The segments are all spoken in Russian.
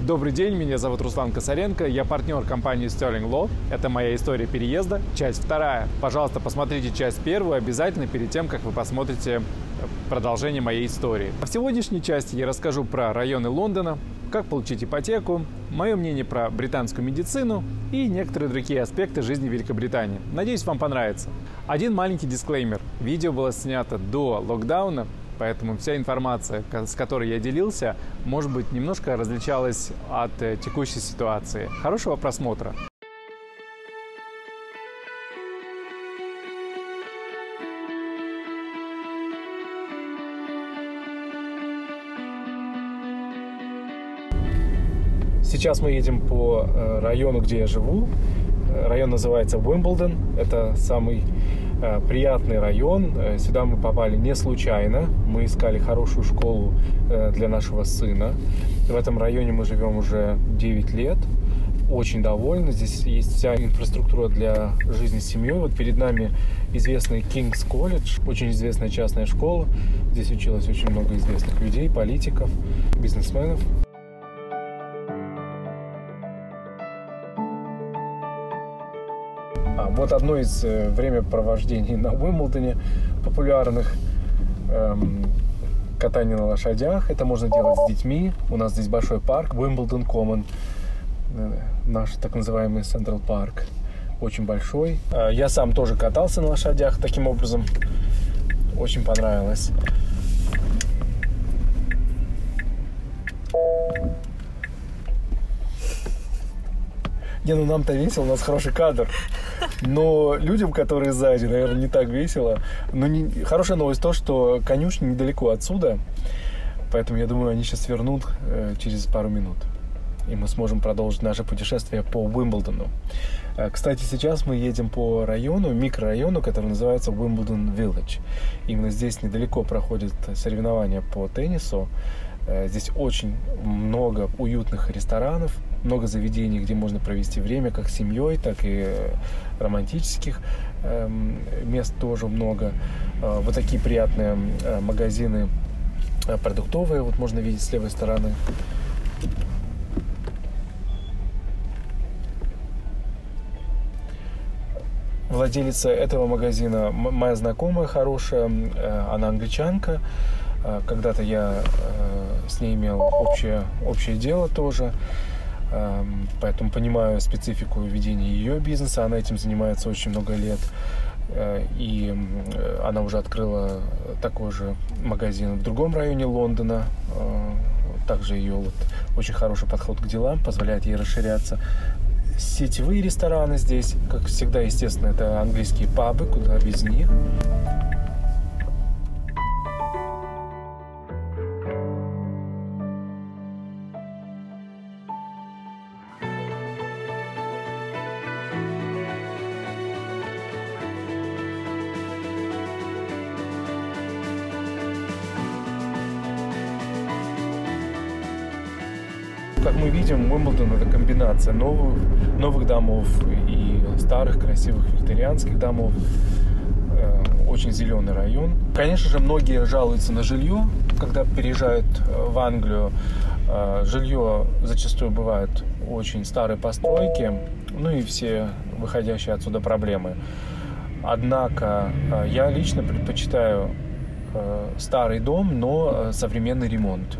Добрый день, меня зовут Руслан Косаренко, я партнер компании Sterling Law. Это моя история переезда, часть вторая. Пожалуйста, посмотрите часть первую обязательно перед тем, как вы посмотрите продолжение моей истории. В сегодняшней части я расскажу про районы Лондона, как получить ипотеку, мое мнение про британскую медицину и некоторые другие аспекты жизни Великобритании. Надеюсь, вам понравится. Один маленький дисклеймер. Видео было снято до локдауна, поэтому вся информация, с которой я делился, может быть, немножко различалась от текущей ситуации. Хорошего просмотра! Сейчас мы едем по району, где я живу. Район называется Уимблдон. Это самый приятный район. Сюда мы попали не случайно. Мы искали хорошую школу для нашего сына. В этом районе мы живем уже 9 лет. Очень довольны. Здесь есть вся инфраструктура для жизни с семьей. Вот перед нами известный King's College, очень известная частная школа. Здесь училось очень много известных людей, политиков, бизнесменов. Вот одно из времяпровождений на Уимблдоне популярных катание на лошадях. Это можно делать с детьми. У нас здесь большой парк, Уимблдон Common, наш так называемый Централ Парк, очень большой. Я сам тоже катался на лошадях таким образом. Очень понравилось. Не, ну нам-то весело, у нас хороший кадр. Но людям, которые сзади, наверное, не так весело. Но хорошая новость то, что конюшня недалеко отсюда. Поэтому, я думаю, они сейчас свернут через пару минут. И мы сможем продолжить наше путешествие по Уимблдону. Кстати, сейчас мы едем по району, микрорайону, который называется Уимблдон Village. Именно здесь недалеко проходят соревнования по теннису. Здесь очень много уютных ресторанов, много заведений, где можно провести время как с семьей, так и романтических мест тоже много. Вот такие приятные магазины продуктовые, вот можно видеть с левой стороны. Владелица этого магазина моя знакомая хорошая, она англичанка. Когда-то я с ней имел общее дело тоже, поэтому понимаю специфику ведения ее бизнеса. Она этим занимается очень много лет, и она уже открыла такой же магазин в другом районе Лондона. Также ее очень хороший подход к делам позволяет ей расширяться. Сетевые рестораны здесь, как всегда, естественно, это английские пабы, куда без них. Как мы видим, Уимблдон — это комбинация новых домов и старых, красивых викторианских домов. Очень зеленый район. Конечно же, многие жалуются на жилье, когда переезжают в Англию. Жилье зачастую бывает очень старой постройки, ну и все выходящие отсюда проблемы. Однако я лично предпочитаю старый дом, но современный ремонт.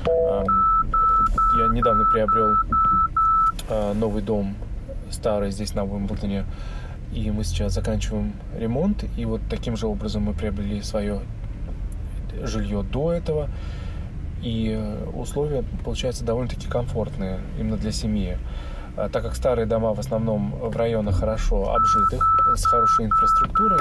Я недавно приобрел новый дом, старый, здесь на Уимблдоне, и мы сейчас заканчиваем ремонт. И вот таким же образом мы приобрели свое жилье до этого, и условия, получаются, довольно-таки комфортные именно для семьи. Так как старые дома в основном в районах хорошо обжитых, с хорошей инфраструктурой,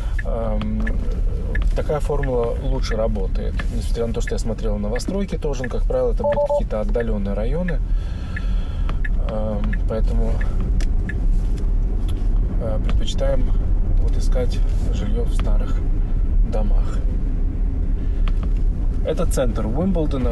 такая формула лучше работает. Несмотря на то, что я смотрел новостройки тоже, как правило, это будут какие-то отдаленные районы. Поэтому предпочитаем искать жилье в старых домах. Это центр Уимблдона.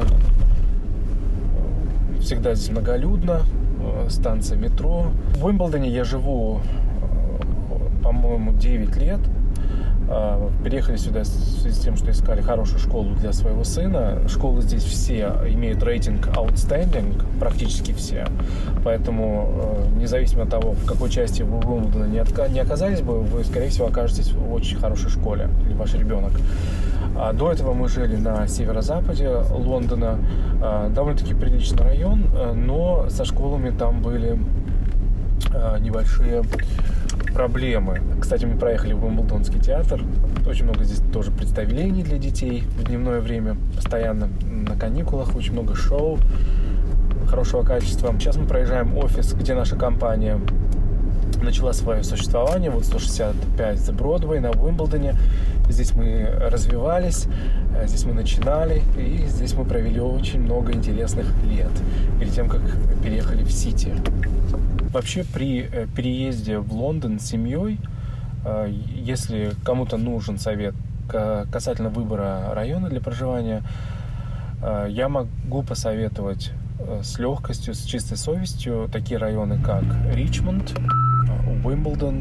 Всегда здесь многолюдно. Станция метро. В Уимблдоне я живу, по-моему, 9 лет. Переехали сюда в связи с тем, что искали хорошую школу для своего сына. Школы здесь все имеют рейтинг outstanding, практически все. Поэтому, независимо от того, в какой части вы Уимблдона не оказались бы, вы, скорее всего, окажетесь в очень хорошей школе, или ваш ребенок. До этого мы жили на северо-западе Лондона. Довольно-таки приличный район, но со школами там были небольшие проблемы. Кстати, мы проехали в Уимблдонский театр. Очень много здесь тоже представлений для детей в дневное время. Постоянно на каникулах. Очень много шоу хорошего качества. Сейчас мы проезжаем офис, где наша компания начала свое существование. Вот 165 The Broadway на Уимблдоне. Здесь мы развивались, здесь мы начинали, и здесь мы провели очень много интересных лет перед тем, как переехали в Сити. Вообще, при переезде в Лондон с семьей, если кому-то нужен совет касательно выбора района для проживания, я могу посоветовать с легкостью, с чистой совестью такие районы, как Ричмонд, Уимблдон,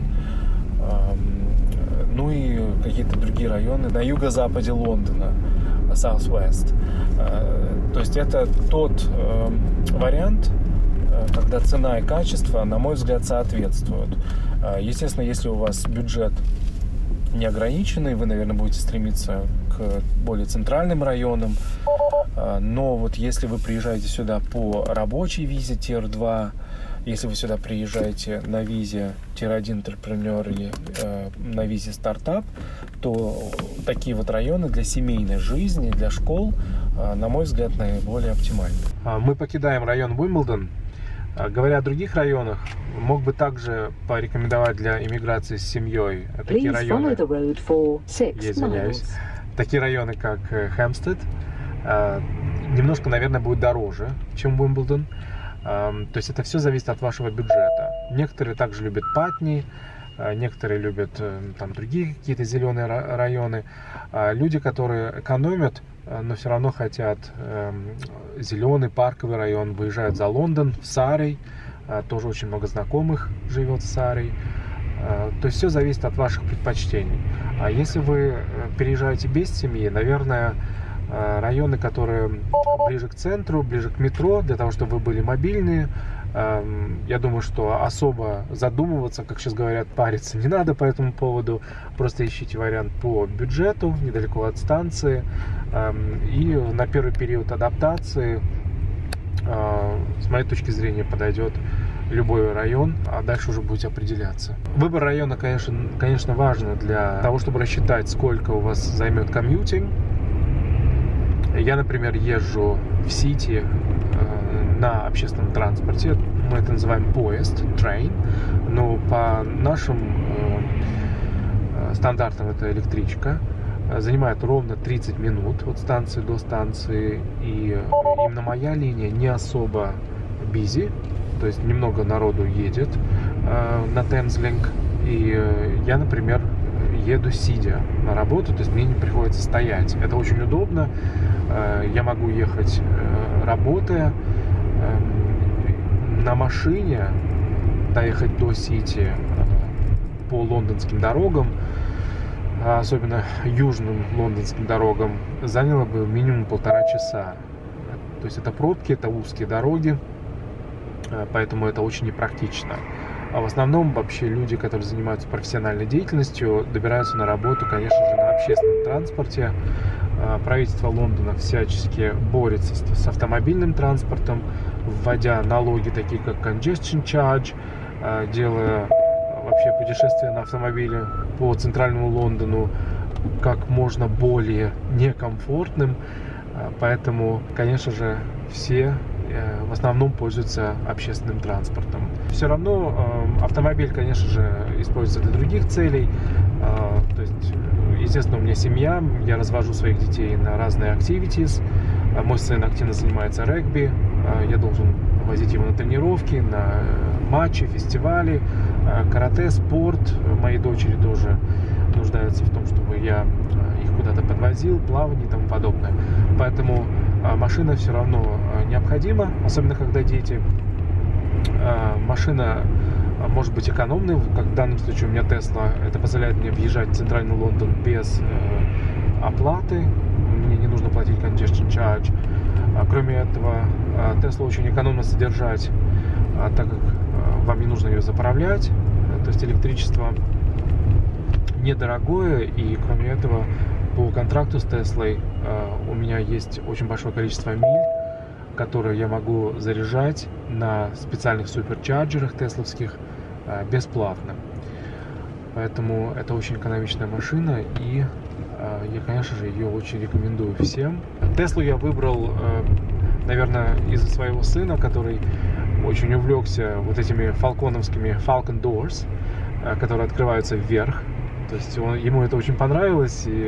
ну и какие-то другие районы на юго-западе Лондона, South West. То есть это тот вариант, когда цена и качество, на мой взгляд, соответствуют. Естественно, если у вас бюджет неограниченный, вы, наверное, будете стремиться к более центральным районам. Но вот если вы приезжаете сюда по рабочей визе Tier 2, если вы сюда приезжаете на визе Tier 1 Entrepreneur или на визе стартап, то такие вот районы для семейной жизни, для школ, на мой взгляд, наиболее оптимальны. Мы покидаем район Уимблдон. Говоря о других районах, мог бы также порекомендовать для иммиграции с семьей такие районы. Я извиняюсь. Такие районы, как Хэмпстед. Немножко, наверное, будет дороже, чем Уимблдон. То есть это все зависит от вашего бюджета. Некоторые также любят Патни, некоторые любят там другие какие-то зеленые районы. Люди, которые экономят, но все равно хотят зеленый парковый район, выезжают за Лондон, в Сарей. Тоже очень много знакомых живет в Сарей. То есть все зависит от ваших предпочтений. А если вы переезжаете без семьи, наверное, районы, которые ближе к центру, ближе к метро, для того, чтобы вы были мобильные, я думаю, что особо задумываться, как сейчас говорят, париться не надо по этому поводу. Просто ищите вариант по бюджету, недалеко от станции. И на первый период адаптации, с моей точки зрения, подойдет любой район, а дальше уже будете определяться. Выбор района, конечно, важно для того, чтобы рассчитать, сколько у вас займет комьютинг. Я, например, езжу в Сити на общественном транспорте. Мы это называем поезд, train. Но по нашим стандартам это электричка. Занимает ровно 30 минут от станции до станции. И именно моя линия не особо busy. То есть немного народу едет на Thameslink. И я, например, еду сидя на работу, то есть мне не приходится стоять. Это очень удобно. Я могу ехать работая на машине, доехать до Сити по лондонским дорогам, особенно южным лондонским дорогам, заняло бы минимум 1,5 часа. То есть это пробки, это узкие дороги, поэтому это очень непрактично. А в основном вообще люди, которые занимаются профессиональной деятельностью, добираются на работу, конечно же, на общественном транспорте. Правительство Лондона всячески борется с автомобильным транспортом, вводя налоги такие как congestion charge, делая вообще путешествия на автомобиле по центральному Лондону как можно более некомфортным. Поэтому, конечно же, все в основном пользуются общественным транспортом. Все равно автомобиль, конечно же, используется для других целей. То есть, естественно, у меня семья, я развожу своих детей на разные activities. Мой сын активно занимается регби, я должен возить его на тренировки, на матчи, фестивали, карате, спорт. Мои дочери тоже нуждаются в том, чтобы я их куда-то подвозил, плавание и тому подобное. Поэтому машина все равно необходима, особенно когда дети. Машина может быть экономный, как в данном случае у меня Tesla. Это позволяет мне въезжать в центральный Лондон без оплаты. Мне не нужно платить congestion charge. Кроме этого, Tesla очень экономно содержать, так как вам не нужно ее заправлять. То есть электричество недорогое, и кроме этого по контракту с Теслой у меня есть очень большое количество миль, которые я могу заряжать на специальных суперчарджерах тесловских бесплатно. Поэтому это очень экономичная машина, и я, конечно же, ее очень рекомендую всем. Теслу я выбрал, наверное, из-за своего сына, который очень увлекся вот этими фалконовскими Falcon Doors, которые открываются вверх. То есть ему это очень понравилось, и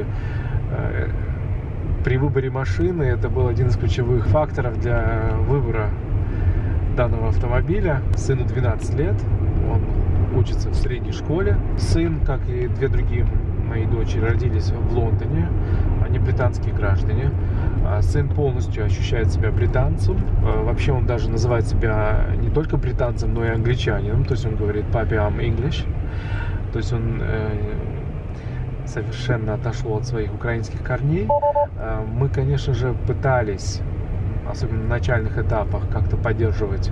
при выборе машины это был один из ключевых факторов для выбора данного автомобиля. Сыну 12 лет, он учится в средней школе. Сын, как и две другие мои дочери, родились в Лондоне, они британские граждане. Сын полностью ощущает себя британцем. Вообще он даже называет себя не только британцем, но и англичанином. То есть он говорит: «Папе, I'm English». То есть он совершенно отошел от своих украинских корней. Мы, конечно же, пытались, особенно на начальных этапах, как-то поддерживать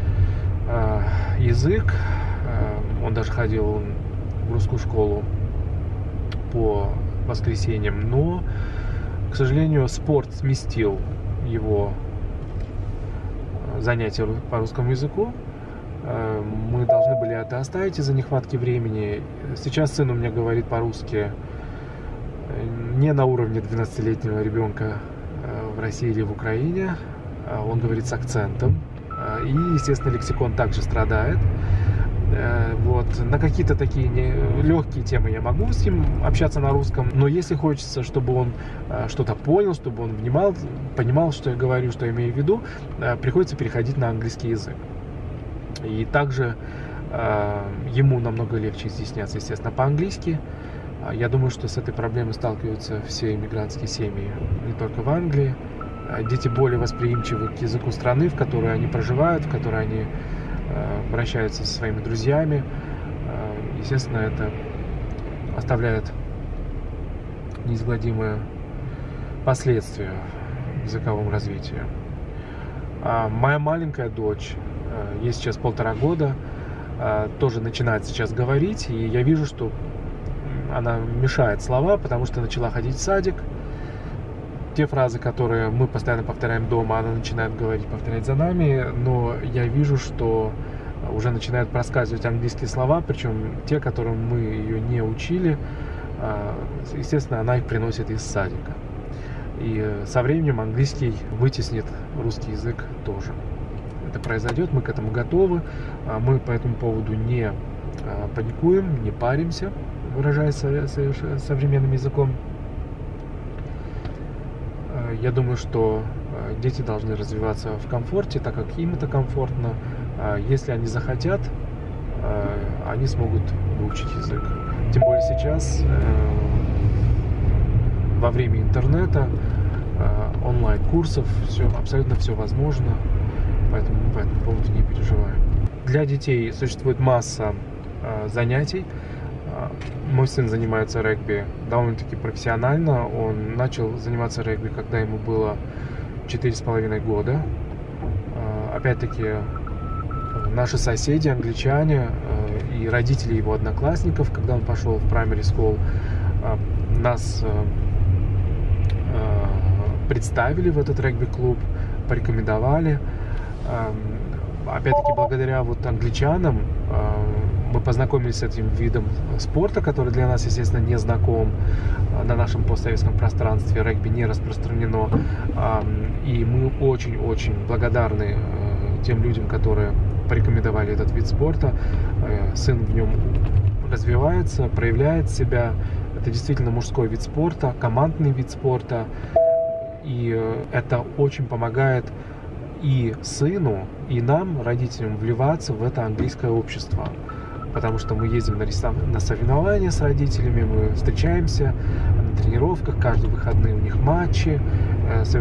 язык. Он даже ходил в русскую школу по воскресеньям, но, к сожалению, спорт сместил его занятия по русскому языку. Мы должны были это оставить из-за нехватки времени. Сейчас сын у меня говорит по-русски не на уровне 12-летнего ребенка в России или в Украине. Он говорит с акцентом. И, естественно, лексикон также страдает. Вот. На какие-то такие легкие темы я могу с ним общаться на русском, но если хочется, чтобы он что-то понял, чтобы он понимал, что я говорю, что я имею в виду, приходится переходить на английский язык. И также ему намного легче изъясняться, естественно, по-английски. Я думаю, что с этой проблемой сталкиваются все иммигрантские семьи, не только в Англии. Дети более восприимчивы к языку страны, в которой они проживают, в которой они обращаются со своими друзьями. Естественно, это оставляет неизгладимые последствия в языковом развитии. Моя маленькая дочь, ей сейчас 1,5 года, тоже начинает сейчас говорить, и я вижу, что она мешает слова, потому что начала ходить в садик. Те фразы, которые мы постоянно повторяем дома, она начинает говорить, повторять за нами, но я вижу, что уже начинают проскальзывать английские слова, причем те, которым мы ее не учили, естественно, она их приносит из садика. И со временем английский вытеснит русский язык тоже. Это произойдет, мы к этому готовы, мы по этому поводу не паникуем, не паримся, выражаясь современным языком. Я думаю, что дети должны развиваться в комфорте, так как им это комфортно. Если они захотят, они смогут выучить язык. Тем более сейчас, во время интернета, онлайн-курсов, абсолютно все возможно. Поэтому мы по этому поводу не переживаем. Для детей существует масса занятий. Мой сын занимается регби довольно-таки профессионально. Он начал заниматься регби, когда ему было 4,5 года. Опять-таки, наши соседи, англичане и родители его одноклассников, когда он пошел в primary school, нас представили в этот регби-клуб, порекомендовали. Опять-таки, благодаря вот англичанам мы познакомились с этим видом спорта, который для нас, естественно, не знаком на нашем постсоветском пространстве. Регби не распространено. И мы очень-очень благодарны тем людям, которые порекомендовали этот вид спорта. Сын в нем развивается, проявляет себя. Это действительно мужской вид спорта, командный вид спорта. И это очень помогает и сыну, и нам, родителям, вливаться в это английское общество. Потому что мы ездим на соревнования с родителями, мы встречаемся на тренировках, каждые выходные у них матчи.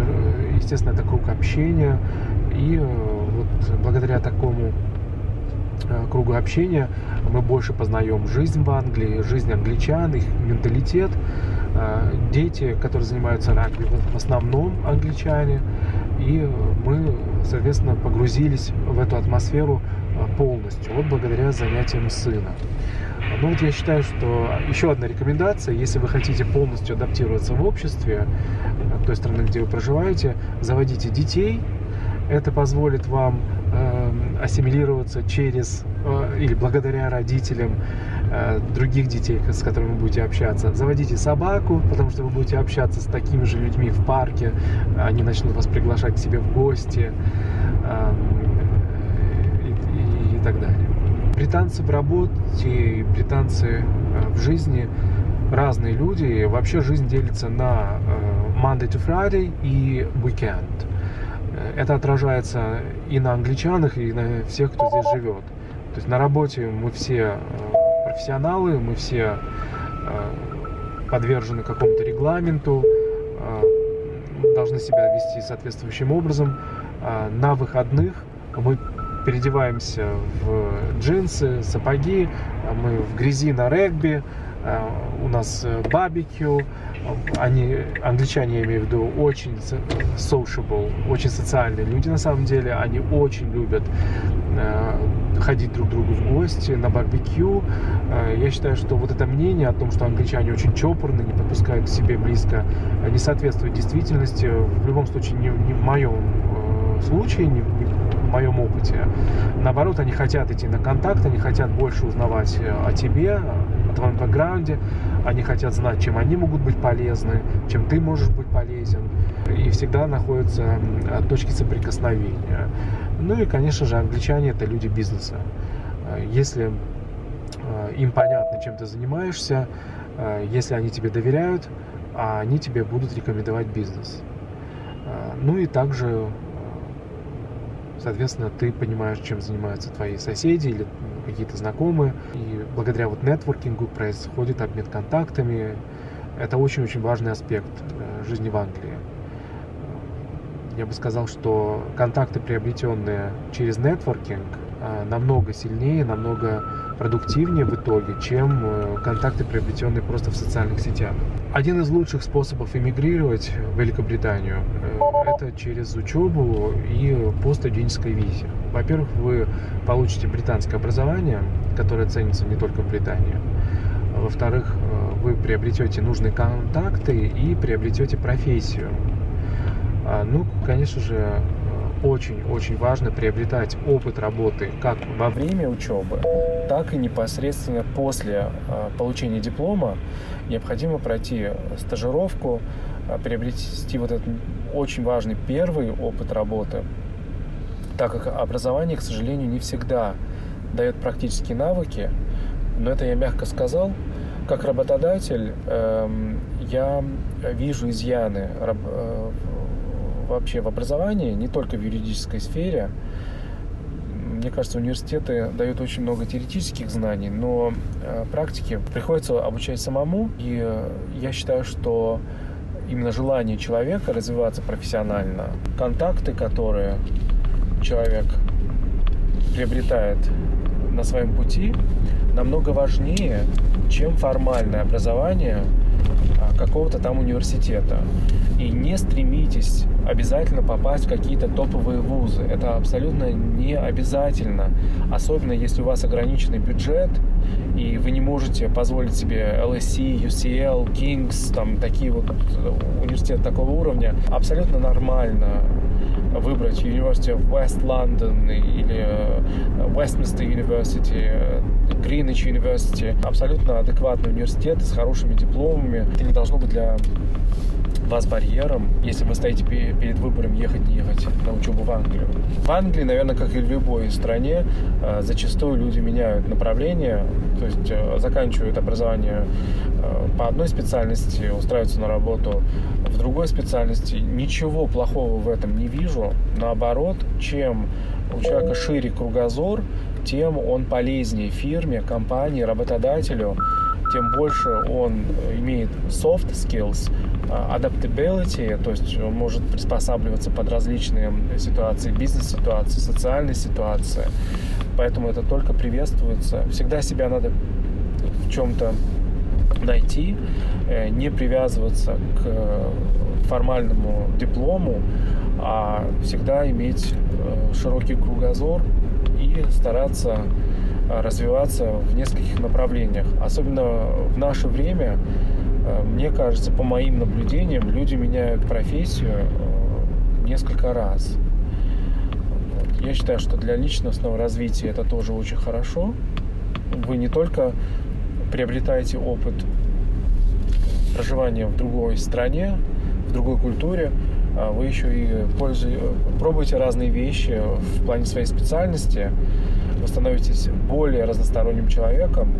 Естественно, это круг общения. И вот благодаря такому кругу общения мы больше познаем жизнь в Англии, жизнь англичан, их менталитет. Дети, которые занимаются регби, в основном англичане. И мы, соответственно, погрузились в эту атмосферу полностью, вот благодаря занятиям сына. Ну вот я считаю, что еще одна рекомендация: если вы хотите полностью адаптироваться в обществе той страны, где вы проживаете, заводите детей. Это позволит вам ассимилироваться через или благодаря родителям других детей, с которыми вы будете общаться. Заводите собаку, потому что вы будете общаться с такими же людьми в парке, они начнут вас приглашать к себе в гости и так далее. Британцы в работе и британцы в жизни разные люди. Вообще жизнь делится на Monday to Friday и Weekend. Это отражается и на англичанах, и на всех, кто здесь живет. То есть на работе мы все профессионалы, мы все подвержены какому-то регламенту, должны себя вести соответствующим образом. На выходных мы переодеваемся в джинсы, сапоги, мы в грязи на регби, у нас барбекю. Англичане, я имею в виду, очень sociable, очень социальные люди на самом деле. Они очень любят ходить друг к другу в гости, на барбекю. Я считаю, что вот это мнение о том, что англичане очень чопорны, не подпускают к себе близко, не соответствует действительности. В любом случае, не в моем случае, не в моем опыте. Наоборот, они хотят идти на контакт, они хотят больше узнавать о тебе, о твоем бэкграунде. Они хотят знать, чем они могут быть полезны, чем ты можешь быть полезен. И всегда находятся точки соприкосновения. Ну и, конечно же, англичане – это люди бизнеса. Если им понятно, чем ты занимаешься, если они тебе доверяют, они тебе будут рекомендовать бизнес. Ну и также, соответственно, ты понимаешь, чем занимаются твои соседи или какие-то знакомые. И благодаря вот нетворкингу происходит обмен контактами. Это очень-очень важный аспект жизни в Англии. Я бы сказал, что контакты, приобретенные через нетворкинг, намного сильнее, намного продуктивнее в итоге, чем контакты, приобретенные просто в социальных сетях. Один из лучших способов эмигрировать в Великобританию – это через учебу и по студенческой визе. Во-первых, вы получите британское образование, которое ценится не только в Британии. Во-вторых, вы приобретете нужные контакты и приобретете профессию. Ну, конечно же, очень-очень важно приобретать опыт работы как во время учебы, так и непосредственно после получения диплома. Необходимо пройти стажировку, приобрести вот этот очень важный первый опыт работы, так как образование, к сожалению, не всегда дает практические навыки. Но это я мягко сказал. Как работодатель я вижу изъяны вообще в образовании, не только в юридической сфере. Мне кажется, университеты дают очень много теоретических знаний, но практики приходится обучать самому. И я считаю, что именно желание человека развиваться профессионально, контакты, которые человек приобретает на своем пути, намного важнее, чем формальное образование какого-то там университета. И не стремитесь обязательно попасть в какие-то топовые вузы. Это абсолютно не обязательно. Особенно если у вас ограниченный бюджет, и вы не можете позволить себе LSE, UCL, King's, там такие вот университеты такого уровня. Абсолютно нормально выбрать University of West London или Westminster University, Greenwich University. Абсолютно адекватные университеты с хорошими дипломами. Это не должно быть для вас барьером, если вы стоите перед выбором ехать-не ехать на учебу в Англию. В Англии, наверное, как и в любой стране, зачастую люди меняют направление, то есть заканчивают образование по одной специальности, устраиваются на работу в другой специальности. Ничего плохого в этом не вижу. Наоборот, чем у человека шире кругозор, тем он полезнее фирме, компании, работодателю, тем больше он имеет soft skills, adaptability, то есть он может приспосабливаться под различные ситуации, бизнес-ситуации, социальные ситуации. поэтому это только приветствуется. Всегда себя надо в чем-то найти, не привязываться к формальному диплому, а всегда иметь широкий кругозор и стараться развиваться в нескольких направлениях. Особенно в наше время, мне кажется, по моим наблюдениям, люди меняют профессию несколько раз. Я считаю, что для личностного развития это тоже очень хорошо. Вы не только приобретаете опыт проживания в другой стране, в другой культуре, вы еще и пробуете разные вещи в плане своей специальности, вы становитесь более разносторонним человеком,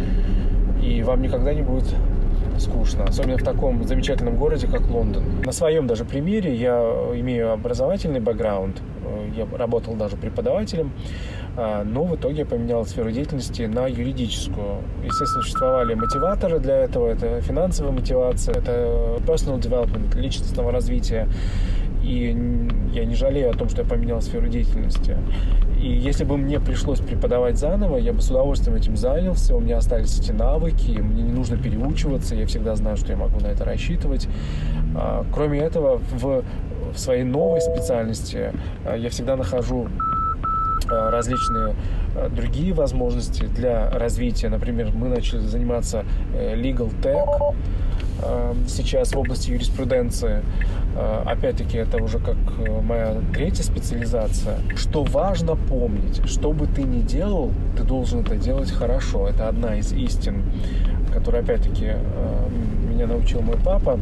и вам никогда не будет скучно, особенно в таком замечательном городе, как Лондон. На своем даже примере я имею образовательный бэкграунд, я работал даже преподавателем, но в итоге я поменял сферу деятельности на юридическую. Естественно, существовали мотиваторы для этого, это финансовая мотивация, это personal development, личностного развития. И я не жалею о том, что я поменял сферу деятельности. И если бы мне пришлось преподавать заново, я бы с удовольствием этим занялся, у меня остались эти навыки, мне не нужно переучиваться, я всегда знаю, что я могу на это рассчитывать. Кроме этого, в своей новой специальности я всегда нахожу различные другие возможности для развития. Например, мы начали заниматься legal tech сейчас в области юриспруденции. Опять-таки, это уже как моя третья специализация. Что важно помнить, что бы ты ни делал, ты должен это делать хорошо. Это одна из истин, которой, опять-таки, меня научил мой папа.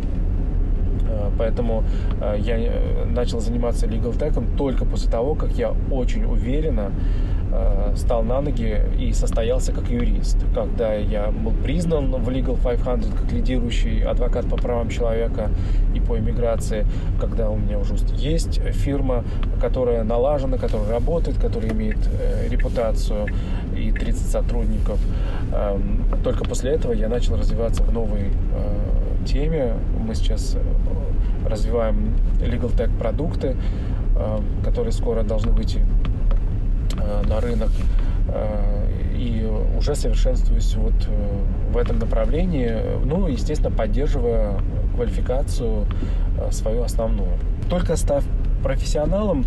Поэтому я начал заниматься legal tech только после того, как я очень уверенно стал на ноги и состоялся как юрист. Когда я был признан в Legal 500 как лидирующий адвокат по правам человека и по иммиграции, когда у меня уже есть фирма, которая налажена, которая работает, которая имеет репутацию и 30 сотрудников. Только после этого я начал развиваться в новой теме. Мы сейчас развиваем legal tech продукты, которые скоро должны выйти на рынок, и уже совершенствуюсь вот в этом направлении, ну, естественно, поддерживая квалификацию свою основную. Только став профессионалом,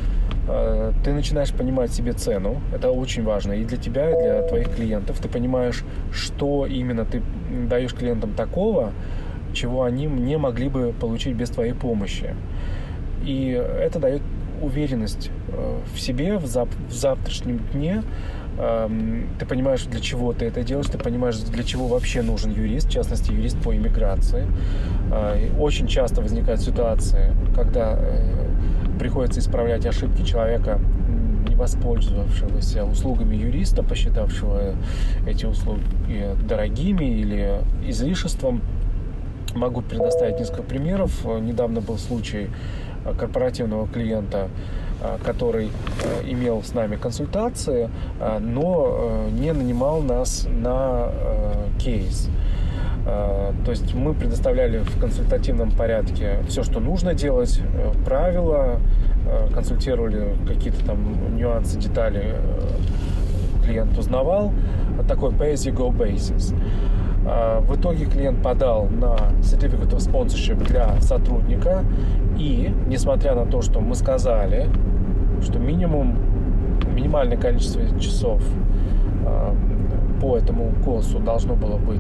ты начинаешь понимать себе цену. Это очень важно и для тебя, и для твоих клиентов. Ты понимаешь, что именно ты даешь клиентам такого, чего они не могли бы получить без твоей помощи. И это дает уверенность в себе, в завтрашнем дне. Ты понимаешь, для чего ты это делаешь, ты понимаешь, для чего вообще нужен юрист, в частности, юрист по иммиграции. Очень часто возникают ситуации, когда приходится исправлять ошибки человека, не воспользовавшегося услугами юриста, посчитавшего эти услуги дорогими или излишеством. Могу предоставить несколько примеров. Недавно был случай корпоративного клиента, который имел с нами консультации, но не нанимал нас на кейс. То есть мы предоставляли в консультативном порядке все, что нужно делать, правила, консультировали какие-то там нюансы, детали, клиент узнавал. Такой pay-as-you-go basis. В итоге клиент подал на Certificate of Sponsorship для сотрудника, и, несмотря на то, что мы сказали, что минимальное количество часов по этому курсу должно было быть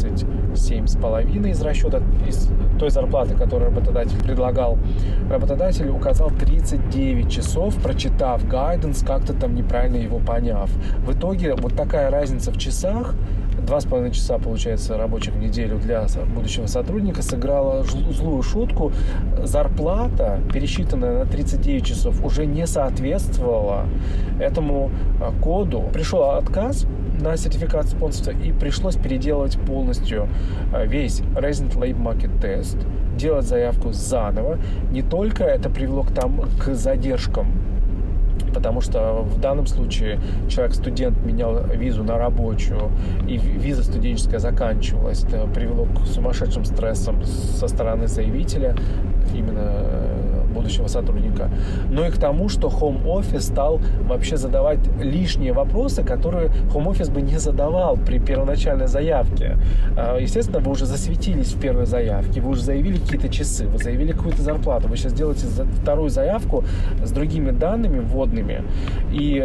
37,5 из расчета, из той зарплаты, которую работодатель предлагал, работодатель указал 39 часов, прочитав гайденс, как-то там неправильно его поняв. В итоге вот такая разница в часах, 2,5 часа, получается, рабочих в неделю для будущего сотрудника, сыграла злую шутку. Зарплата, пересчитанная на 39 часов, уже не соответствовала этому коду. Пришел отказ на сертификат спонсорства, и пришлось переделывать полностью весь Resident Labor Market Test, делать заявку заново. Не только это привело к задержкам, потому что в данном случае человек-студент менял визу на рабочую, и виза студенческая заканчивалась. Это привело к сумасшедшим стрессам со стороны заявителя, именно будущего сотрудника, но и к тому, что Home Office стал вообще задавать лишние вопросы, которые Home Office бы не задавал при первоначальной заявке. Естественно, вы уже засветились в первой заявке, вы уже заявили какие-то часы, вы заявили какую-то зарплату, вы сейчас делаете вторую заявку с другими данными вводными, и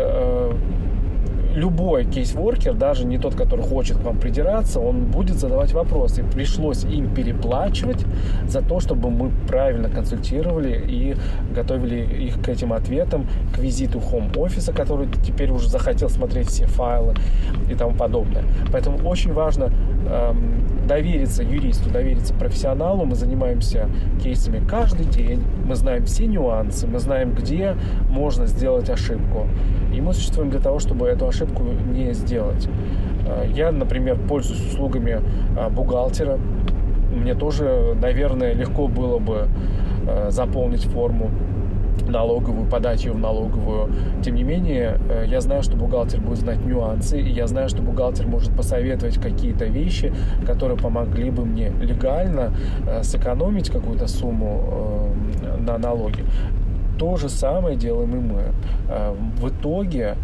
любой кейсворкер, даже не тот, который хочет к вам придираться, он будет задавать вопросы. И пришлось им переплачивать за то, чтобы мы правильно консультировали и готовили их к этим ответам, к визиту Home офиса, который теперь уже захотел смотреть все файлы и тому подобное. Поэтому очень важно довериться юристу, довериться профессионалу. Мы занимаемся кейсами каждый день, мы знаем все нюансы, мы знаем, где можно сделать ошибку. И мы существуем для того, чтобы эту ошибку не сделать. Я, например, пользуюсь услугами бухгалтера. Мне тоже, наверное, легко было бы заполнить форму налоговую, подать ее в налоговую. Тем не менее, я знаю, что бухгалтер будет знать нюансы, и я знаю, что бухгалтер может посоветовать какие-то вещи, которые помогли бы мне легально сэкономить какую-то сумму на налоги. То же самое делаем и мы. В итоге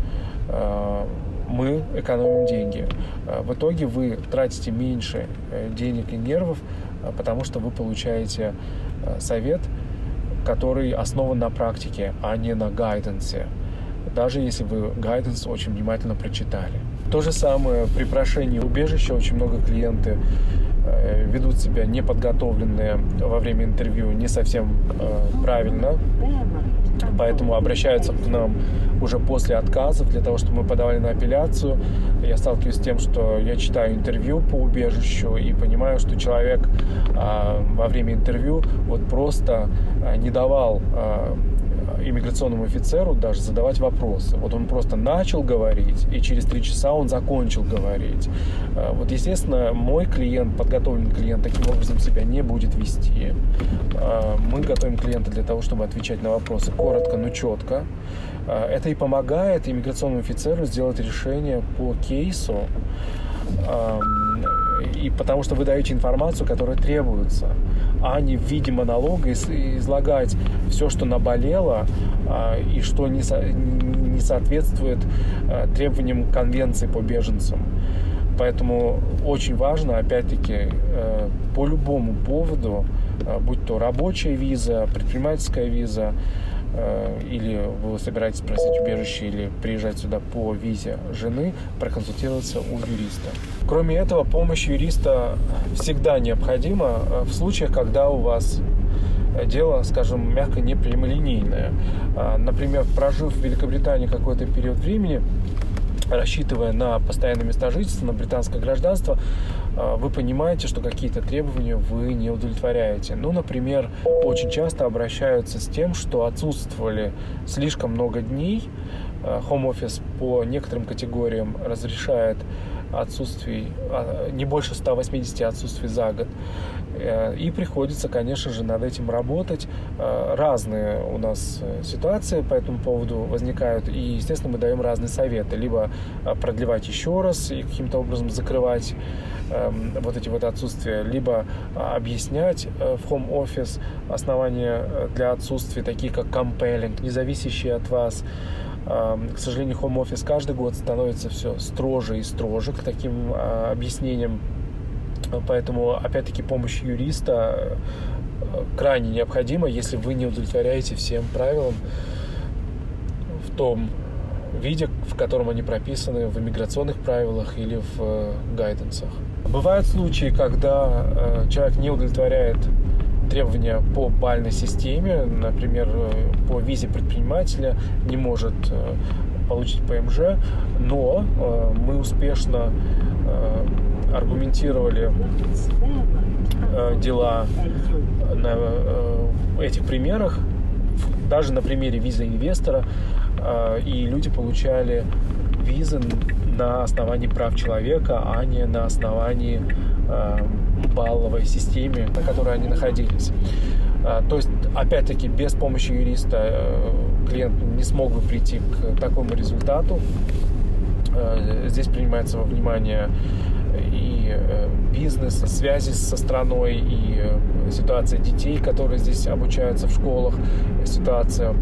мы экономим деньги. В итоге вы тратите меньше денег и нервов, потому что вы получаете совет, который основан на практике, а не на гайденсе, даже если вы гайденс очень внимательно прочитали. То же самое при прошении убежища. Очень много клиенты ведут себя неподготовленные во время интервью, не совсем правильно, поэтому обращаются к нам уже после отказов для того, чтобы мы подавали на апелляцию. Я сталкиваюсь с тем, что я читаю интервью по убежищу и понимаю, что человек во время интервью вот просто не давал иммиграционному офицеру даже задавать вопросы. Вот он просто начал говорить, и через 3 часа он закончил говорить. Вот, естественно, мой клиент, подготовленный клиент, таким образом себя не будет вести. Мы готовим клиента для того, чтобы отвечать на вопросы коротко, но четко. Это и помогает иммиграционному офицеру сделать решение по кейсу, и потому что вы даете информацию, которая требуется, а не в виде монолога излагать все, что наболело и что не соответствует требованиям конвенции по беженцам. Поэтому очень важно, опять-таки, по любому поводу, будь то рабочая виза, предпринимательская виза, или вы собираетесь просить убежище или приезжать сюда по визе жены, проконсультироваться у юриста. Кроме этого, помощь юриста всегда необходима в случаях, когда у вас дело, скажем, мягко, не прямолинейное. Например, прожив в Великобритании какой-то период времени, рассчитывая на постоянное место жительства, на британское гражданство, вы понимаете, что какие-то требования вы не удовлетворяете. Ну, например, очень часто обращаются с тем, что отсутствовали слишком много дней. Home Office по некоторым категориям разрешает отсутствий, не больше 180 отсутствий за год. И приходится, конечно же, над этим работать. Разные у нас ситуации по этому поводу возникают. И, естественно, мы даем разные советы. Либо продлевать еще раз и каким-то образом закрывать вот эти вот отсутствия, либо объяснять в Home Office основания для отсутствия, такие как compelling, не зависящие от вас. К сожалению, Home Office каждый год становится все строже и строже к таким объяснениям. Поэтому, опять-таки, помощь юриста крайне необходима, если вы не удовлетворяете всем правилам в том виде, в котором они прописаны в иммиграционных правилах или в гайденсах. Бывают случаи, когда человек не удовлетворяет требования по балльной системе, например, по визе предпринимателя не может получить ПМЖ, но мы успешно аргументировали дела на этих примерах, даже на примере визы инвестора, и люди получали визы на основании прав человека, а не на основании балловой системе, на которой они находились. То есть, опять-таки, без помощи юриста клиент не смог бы прийти к такому результату. Здесь принимается во внимание и бизнес, и связи со страной, и ситуация детей, которые здесь обучаются в школах, ситуация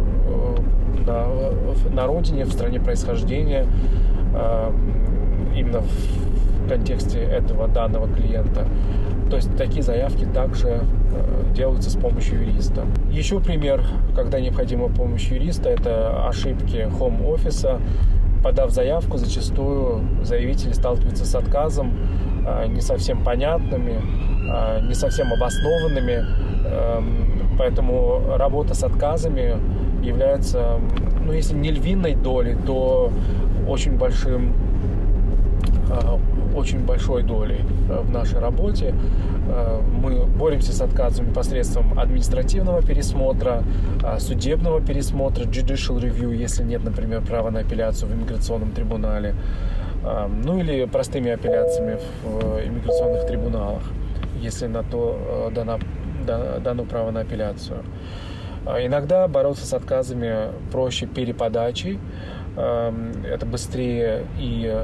на родине, в стране происхождения, именно в контексте этого данного клиента. То есть такие заявки также делаются с помощью юриста. Еще пример, когда необходима помощь юриста, это ошибки хоум-офиса. Подав заявку, зачастую заявители сталкиваются с отказом, не совсем понятными, не совсем обоснованными. Поэтому работа с отказами является, ну, если не львиной долей, то очень большой долей в нашей работе. Мы боремся с отказами посредством административного пересмотра, судебного пересмотра, judicial review, если нет, например, права на апелляцию в иммиграционном трибунале, ну или простыми апелляциями в иммиграционных трибуналах, если на то дано право на апелляцию. Иногда бороться с отказами проще переподачей. Это быстрее и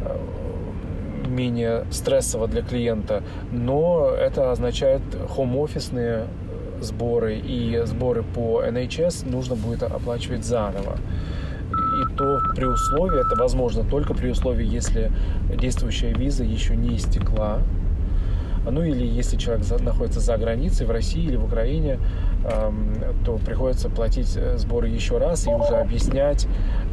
менее стрессово для клиента, но это означает хоум-офисные сборы и сборы по NHS нужно будет оплачивать заново. И то при условии, это возможно только при условии, если действующая виза еще не истекла, ну или если человек находится за границей, в России или в Украине, то приходится платить сборы еще раз и уже объяснять,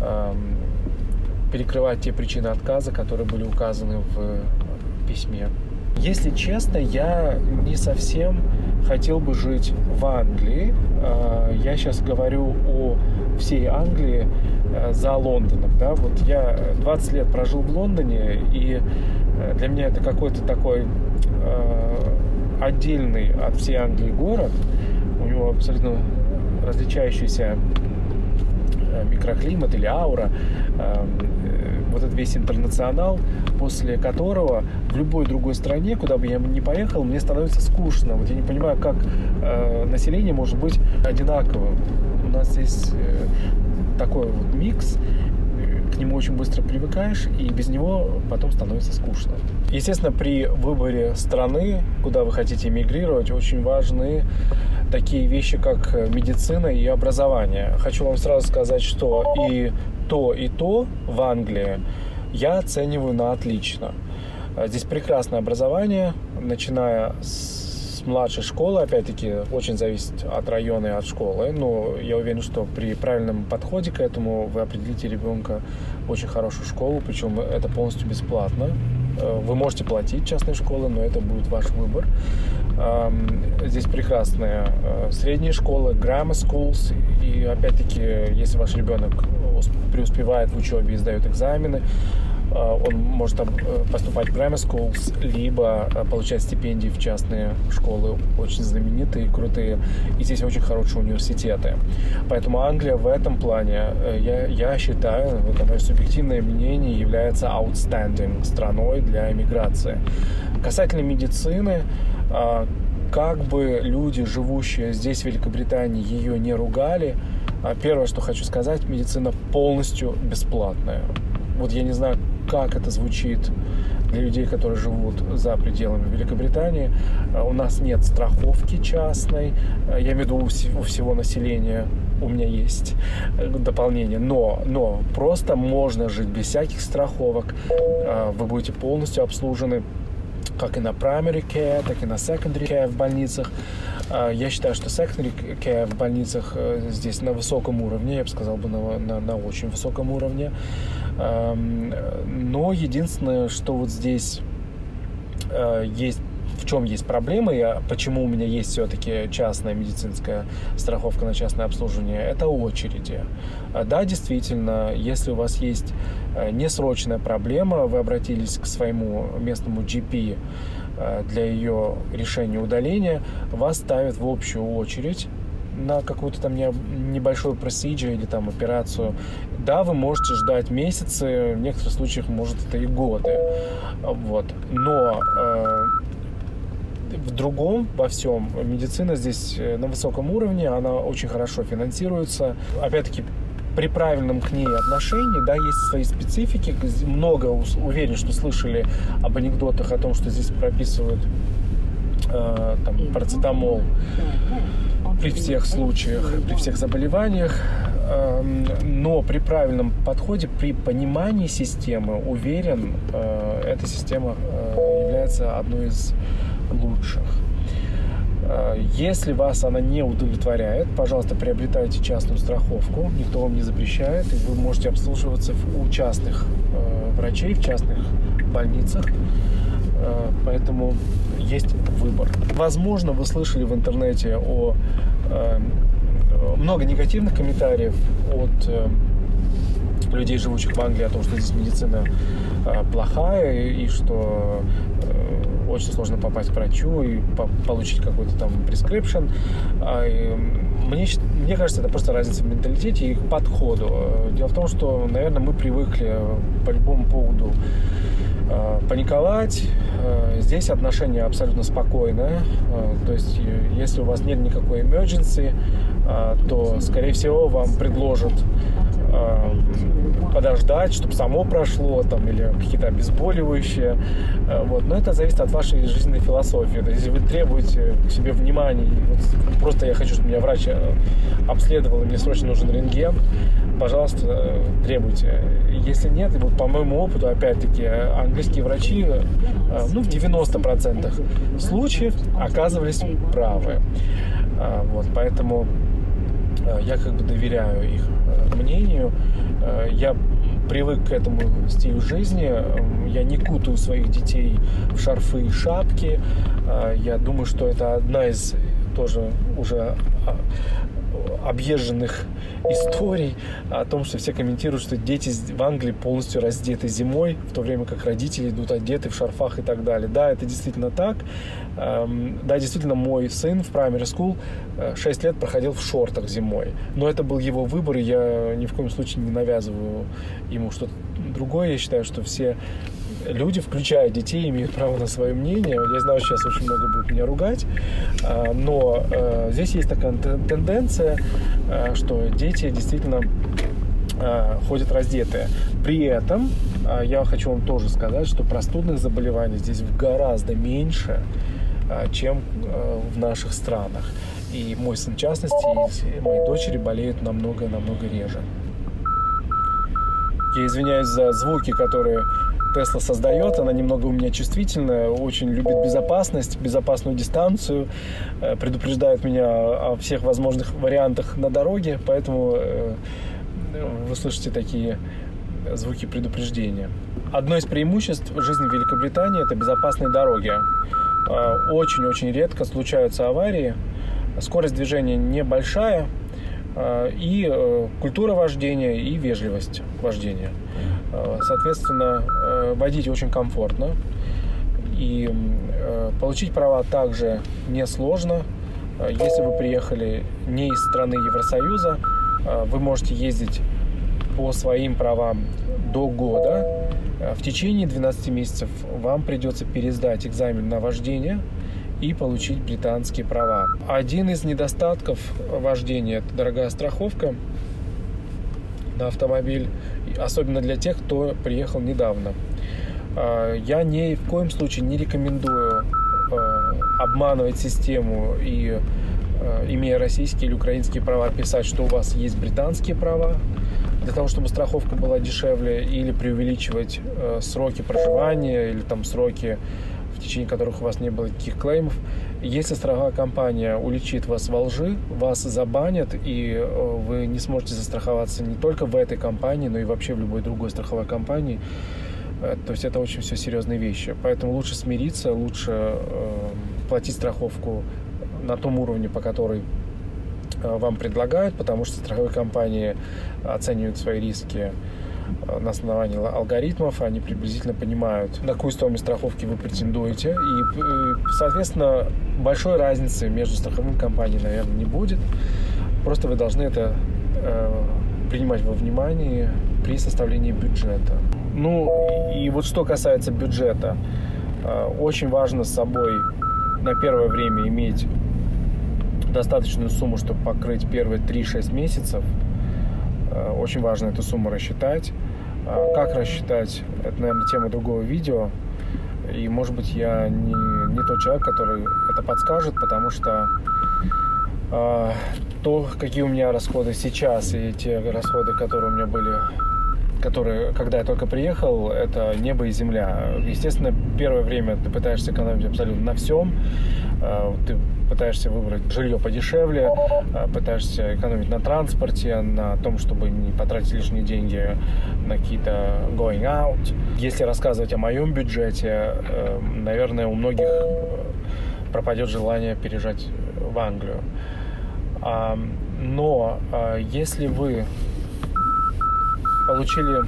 перекрывать те причины отказа, которые были указаны в письме. Если честно, я не совсем хотел бы жить в Англии. Я сейчас говорю о всей Англии за Лондоном. Да? Вот я 20 лет прожил в Лондоне, и для меня это какой-то такой отдельный от всей Англии город. У него абсолютно различающийся микроклимат или аура, вот этот весь интернационал, после которого в любой другой стране, куда бы я ни поехал, мне становится скучно. Вот я не понимаю, как население может быть одинаковым. У нас здесь такой вот микс, к нему очень быстро привыкаешь, и без него потом становится скучно. Естественно, при выборе страны, куда вы хотите эмигрировать, очень важны такие вещи, как медицина и образование. Хочу вам сразу сказать, что и то в Англии я оцениваю на отлично. Здесь прекрасное образование, начиная с младшей школы, опять-таки, очень зависит от района и от школы, но я уверен, что при правильном подходе к этому вы определите ребенка в очень хорошую школу, причем это полностью бесплатно. Вы можете платить частные школы, но это будет ваш выбор. Здесь прекрасные средние школы, grammar schools, и опять-таки, если ваш ребенок преуспевает в учебе и сдает экзамены, он может поступать в grammar schools, либо получать стипендии в частные школы, очень знаменитые, крутые. И здесь очень хорошие университеты. Поэтому Англия в этом плане, я считаю, это мое субъективное мнение, является outstanding страной для эмиграции. Касательно медицины, как бы люди, живущие здесь, в Великобритании, ее не ругали, первое, что хочу сказать, медицина полностью бесплатная. Вот я не знаю, как это звучит для людей, которые живут за пределами Великобритании. У нас нет страховки частной, я имею в виду у всего населения. У меня есть дополнение, но просто можно жить без всяких страховок. Вы будете полностью обслужены как и на primary care, так и на secondary care в больницах. Я считаю, что secondary care в больницах здесь на высоком уровне, я бы сказал бы на очень высоком уровне. Но единственное, что вот здесь есть, в чем есть проблема, и почему у меня есть все-таки частная медицинская страховка на частное обслуживание, это очереди. Да, действительно, если у вас есть несрочная проблема, вы обратились к своему местному GP для ее решения удаления, вас ставят в общую очередь на какую-то там небольшую процедуру или там операцию. Да, вы можете ждать месяцы, в некоторых случаях, может, это и годы. Вот. Но в другом, во всем, медицина здесь на высоком уровне, она очень хорошо финансируется. Опять-таки, при правильном к ней отношении, да, есть свои специфики. Много, уверен, что слышали об анекдотах о том, что здесь прописывают там, парацетамол при всех случаях, при всех заболеваниях. Но при правильном подходе, при понимании системы, уверен, эта система является одной из лучших. Если вас она не удовлетворяет, пожалуйста, приобретайте частную страховку, никто вам не запрещает, и вы можете обслуживаться у частных врачей, в частных больницах, поэтому есть выбор. Возможно, вы слышали в интернете много негативных комментариев от людей, живущих в Англии, о том, что здесь медицина плохая и что очень сложно попасть к врачу и получить какой-то там prescription. Мне кажется, это просто разница в менталитете и к подходу. Дело в том, что, наверное, мы привыкли по любому поводу паниковать. Здесь отношение абсолютно спокойное. То есть, если у вас нет никакой emergency, то, скорее всего, вам предложат подождать, чтобы само прошло, там, или какие-то обезболивающие. Вот. Но это зависит от вашей жизненной философии. То есть, если вы требуете к себе внимания, вот просто я хочу, чтобы меня врач обследовал, и мне срочно нужен рентген, пожалуйста, требуйте. Если нет, и вот по моему опыту, опять-таки, английские врачи, в 90% случаев оказывались правы. Вот, поэтому я как бы доверяю их мнению. Я привык к этому стилю жизни. Я не кутаю своих детей в шарфы и шапки. Я думаю, что это одна из тоже уже объезженных историй о том, что все комментируют, что дети в Англии полностью раздеты зимой, в то время как родители идут одеты в шарфах и так далее. Да, это действительно так. Да, действительно, мой сын в primary school 6 лет проходил в шортах зимой. Но это был его выбор, и я ни в коем случае не навязываю ему что-то другое. Я считаю, что все люди, включая детей, имеют право на свое мнение. Я знаю, сейчас очень много будут меня ругать, но здесь есть такая тенденция, что дети действительно ходят раздетые. При этом я хочу вам тоже сказать, что простудных заболеваний здесь гораздо меньше, чем в наших странах. И мой сын, в частности, и мои дочери болеют намного реже. Я извиняюсь за звуки, которые Тесла создает, она немного у меня чувствительная, очень любит безопасность, безопасную дистанцию, предупреждает меня о всех возможных вариантах на дороге, поэтому вы слышите такие звуки предупреждения. Одно из преимуществ жизни в Великобритании – это безопасные дороги. Очень-очень редко случаются аварии, скорость движения небольшая, и культура вождения, и вежливость вождения. Соответственно, водить очень комфортно. И получить права также несложно. Если вы приехали не из страны Евросоюза, вы можете ездить по своим правам до года. В течение 12 месяцев вам придется пересдать экзамен на вождение и получить британские права. Один из недостатков вождения – это дорогая страховка на автомобиль, особенно для тех, кто приехал недавно. Я ни в коем случае не рекомендую обманывать систему и, имея российские или украинские права, писать, что у вас есть британские права, для того, чтобы страховка была дешевле, или преувеличивать сроки проживания или там сроки, в течение которых у вас не было никаких клеймов. Если страховая компания уличит вас во лжи, вас забанят, и вы не сможете застраховаться не только в этой компании, но и вообще в любой другой страховой компании. То есть это очень все серьезные вещи. Поэтому лучше смириться, лучше платить страховку на том уровне, по которой вам предлагают, потому что страховые компании оценивают свои риски на основании алгоритмов, они приблизительно понимают, на какую стоимость страховки вы претендуете, и, соответственно, большой разницы между страховыми компаниями, наверное, не будет. Просто вы должны это принимать во внимание при составлении бюджета. Ну, и вот что касается бюджета, очень важно с собой на первое время иметь достаточную сумму, чтобы покрыть первые 3-6 месяцев. Очень важно эту сумму рассчитать. Как рассчитать, это, наверное, тема другого видео. И, может быть, я не тот человек, который это подскажет, потому что то, какие у меня расходы сейчас, и те расходы, которые у меня были, когда я только приехал, это небо и земля. Естественно, первое время ты пытаешься экономить абсолютно на всем. Ты пытаешься выбрать жилье подешевле, пытаешься экономить на транспорте, на том, чтобы не потратить лишние деньги на какие-то going out. Если рассказывать о моем бюджете, наверное, у многих пропадет желание переезжать в Англию. Но если вы получили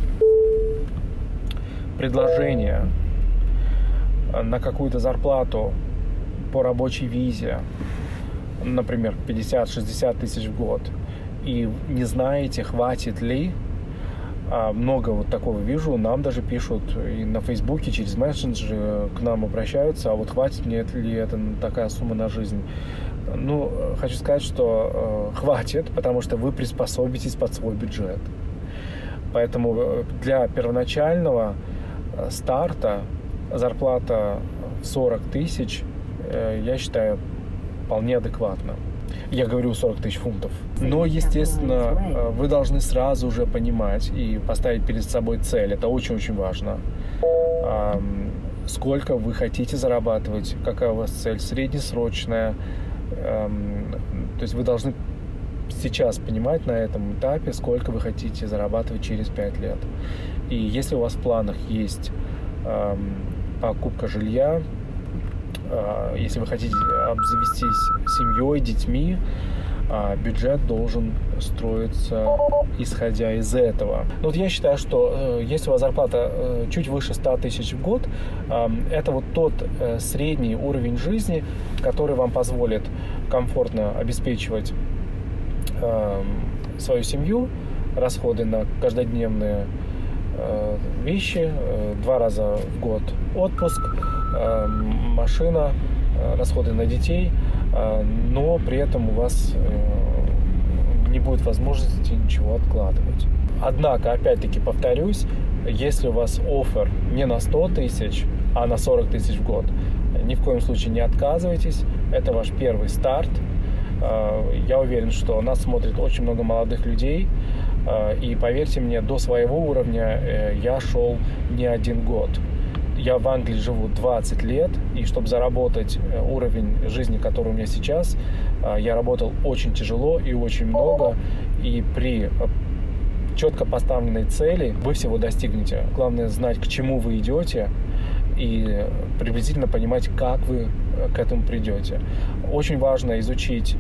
предложение на какую-то зарплату по рабочей визе, например, 50-60 тысяч в год, и не знаете, хватит ли, много вот такого вижу, нам даже пишут и на Фейсбуке, через мессенджеры к нам обращаются, а вот хватит мне ли это такая сумма на жизнь? Ну, хочу сказать, что хватит, потому что вы приспособитесь под свой бюджет. Поэтому для первоначального старта зарплата в 40 тысяч, я считаю, вполне адекватно. Я говорю 40 тысяч фунтов. Но, естественно, вы должны сразу же понимать и поставить перед собой цель. Это очень-очень важно. Сколько вы хотите зарабатывать, какая у вас цель, среднесрочная. То есть вы должны сейчас понимать на этом этапе, сколько вы хотите зарабатывать через 5 лет. И если у вас в планах есть покупка жилья, если вы хотите обзавестись семьей, детьми, бюджет должен строиться исходя из этого. Вот я считаю, что если у вас зарплата чуть выше 100 тысяч в год, это вот тот средний уровень жизни, который вам позволит комфортно обеспечивать свою семью, расходы на каждодневные вещи, 2 раза в год отпуск, машина, расходы на детей, но при этом у вас не будет возможности ничего откладывать. Однако, опять-таки повторюсь, если у вас оффер не на 100 тысяч, а на 40 тысяч в год, ни в коем случае не отказывайтесь. Это ваш первый старт. Я уверен, что нас смотрит очень много молодых людей. И поверьте мне, до своего уровня я шел не 1 год. Я в Англии живу 20 лет, и чтобы заработать уровень жизни, который у меня сейчас, я работал очень тяжело и очень много. И при четко поставленной цели вы всего достигнете. Главное знать, к чему вы идете, и приблизительно понимать, как вы к этому придете. Очень важно изучить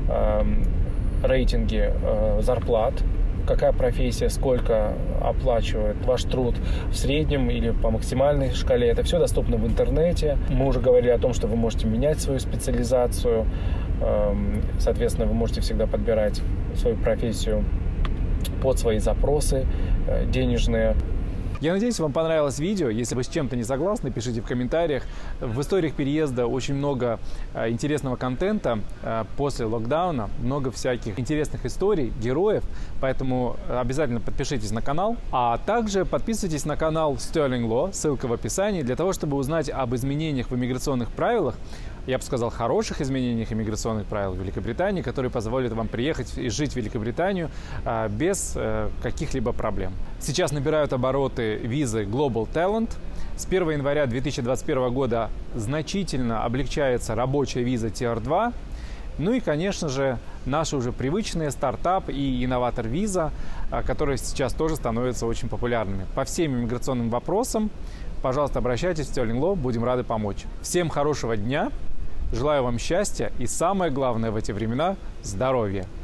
рейтинги зарплат, какая профессия, сколько оплачивает ваш труд в среднем или по максимальной шкале. Это все доступно в интернете. Мы уже говорили о том, что вы можете менять свою специализацию. Соответственно, вы можете всегда подбирать свою профессию под свои запросы денежные. Я надеюсь, вам понравилось видео. Если вы с чем-то не согласны, пишите в комментариях. В историях переезда очень много интересного контента после локдауна, много всяких интересных историй, героев, поэтому обязательно подпишитесь на канал. А также подписывайтесь на канал Sterling Law, ссылка в описании, для того, чтобы узнать об изменениях в иммиграционных правилах, я бы сказал, хороших изменениях иммиграционных правил в Великобритании, которые позволят вам приехать и жить в Великобританию без каких-либо проблем. Сейчас набирают обороты визы Global Talent. С 1 января 2021 года значительно облегчается рабочая виза Tier 2. Ну и, конечно же, наши уже привычные стартап и инноватор виза, которые сейчас тоже становятся очень популярными. По всем иммиграционным вопросам, пожалуйста, обращайтесь в Sterling Law, будем рады помочь. Всем хорошего дня, желаю вам счастья и, самое главное в эти времена, здоровья.